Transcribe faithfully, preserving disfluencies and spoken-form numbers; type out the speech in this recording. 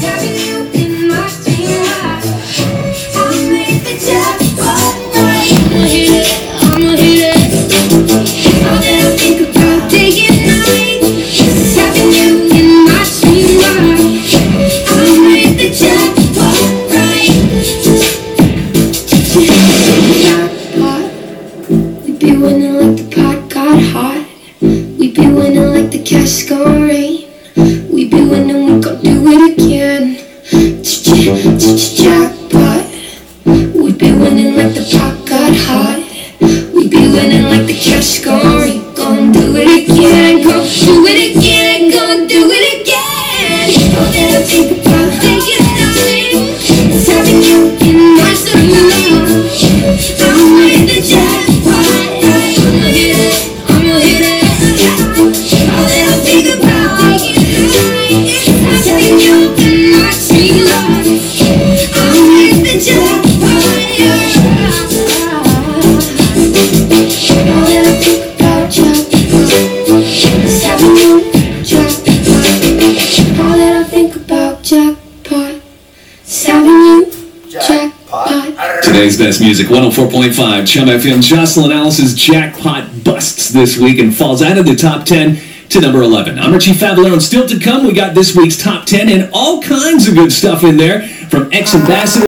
Having you in my dream life, I'll make the jackpot right. I'ma hit it, I'ma hit it. All that I think about day and night is having you in my dream life. I'll make the jackpot right. Jackpot. We be winning like the pot got hot. We be winning like the cash gon' rain. We be winning, we gon' do it again. Jackpot. We be winning like the pot got hot. We be winning like the cash gon' rain. Gon' do it again, gon' do it again, gon' do it again. All that I think about day and night is having you in my dream life. I'll make the jackpot right. I'ma hit it, I'ma hit it. All that I think about day and night is having you in my dream life. I'll make the jackpot right. All that I think about jackpot is having you jackpot. All that I think about jackpot is having you jackpot. Today's best music, one oh four point five Chum F M. Jocelyn Alice's Jackpot busts this week and falls out of the top ten to number eleven. I'm Richie Favalero. Still to come, we got this week's top ten and all kinds of good stuff in there from ex-ambassador